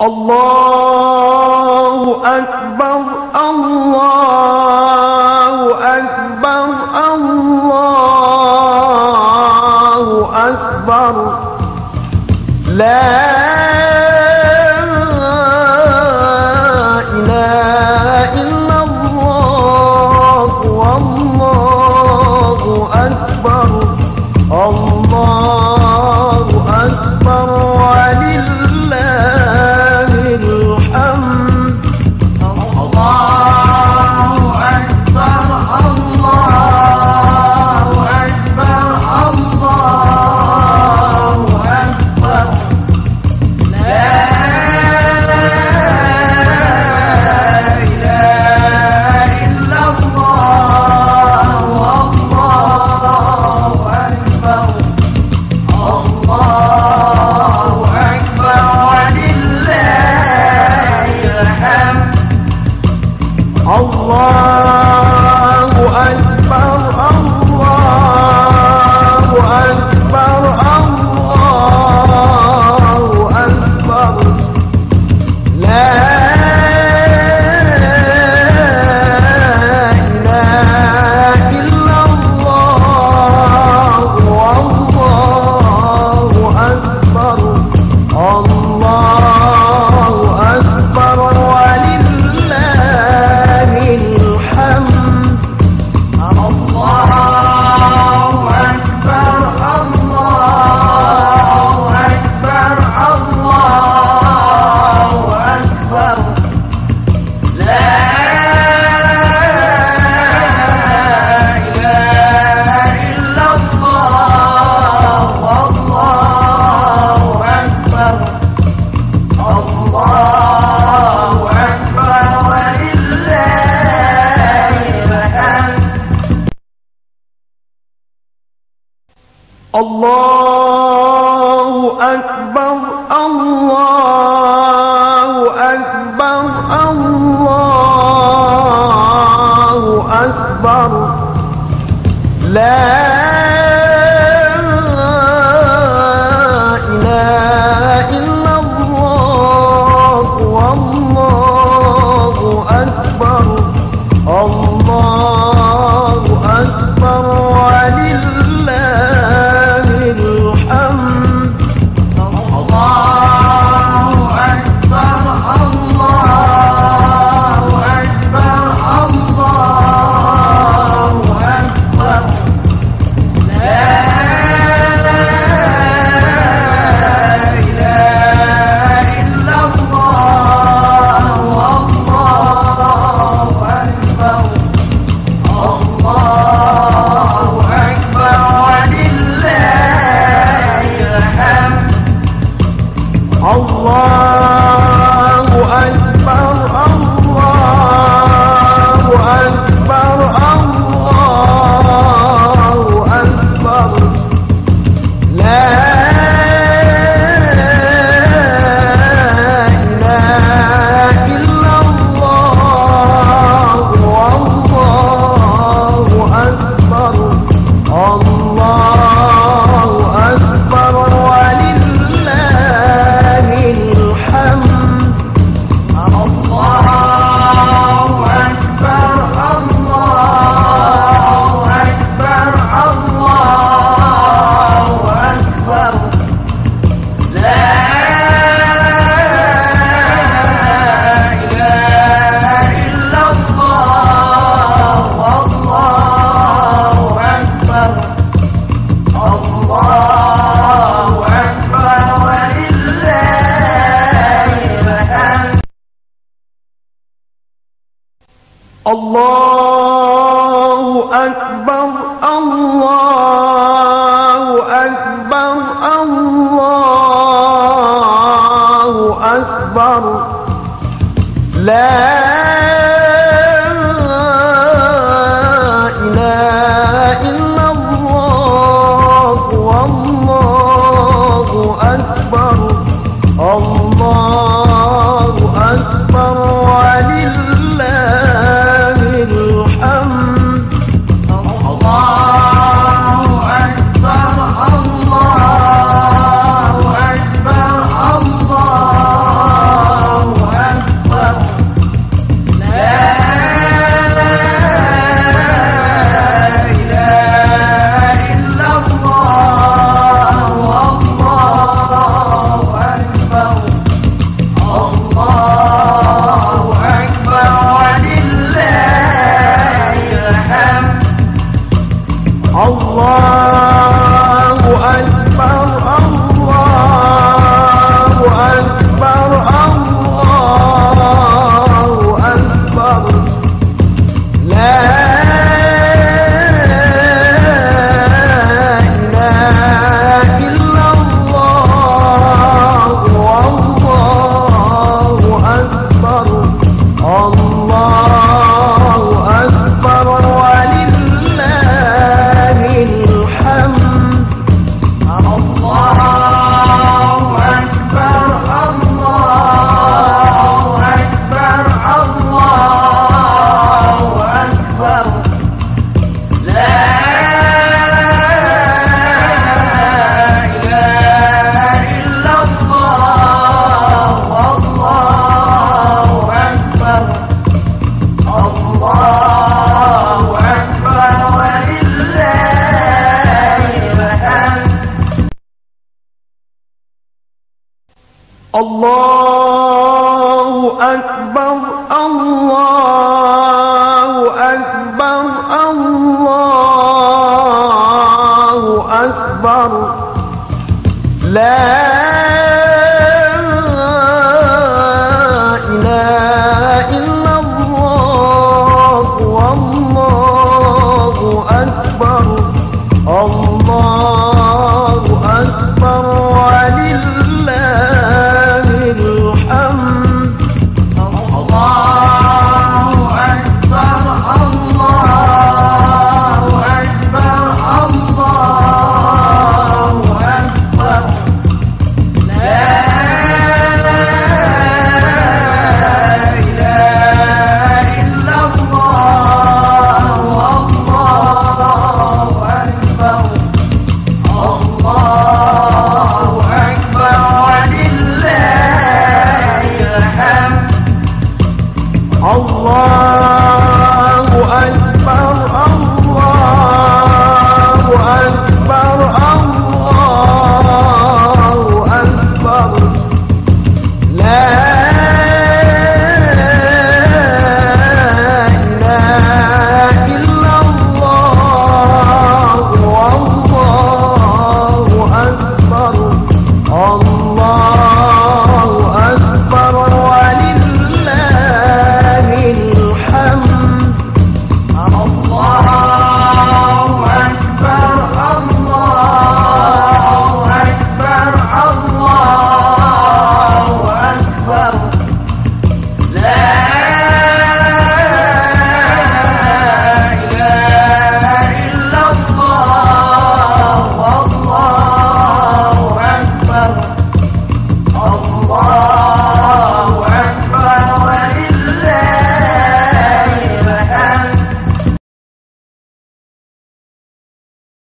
Allahu Akbar, Allahu Akbar, Allahu Akbar. La ilaha illallah, wallahu akbar, Allahu akbar, walillahil hamd. Allahu akbar, Allahu akbar, Allahu akbar. La ilaha illallah, wallahu akbar, Allahu akbar, walillahil hamd. Allahu akbar, Allahu akbar, Allahu akbar. La ilaha illallah, wallahu akbar, Allahu akbar, walillahil hamd. Allahu akbar, Allahu akbar, Allahu akbar. La ilaha illallah, wallahu akbar, Allahu akbar, walillahil hamd. Allahu akbar, Allahu akbar, Allahu akbar. La ilaha illallah, wallahu akbar, Allahu akbar, walillahil hamd. Allahu akbar, Allahu akbar, Allahu akbar. La ilaha illallah, wallahu akbar, Allahu akbar, walillahil hamd. Allahu akbar, Allahu akbar, Allahu akbar. La ilaha illallah, wallahu akbar, Allahu akbar, walillahil hamd. Allahu akbar, Allahu akbar, Allahu akbar. La ilaha illallah, wallahu akbar, Allahu akbar, walillahil hamd. Allahu akbar, Allahu akbar, Allahu akbar. La ilaha illallah, wallahu akbar, Allahu akbar, walillahil hamd. Allahu akbar, Allahu akbar, Allahu الله أكبر الله أكبر الله أكبر لا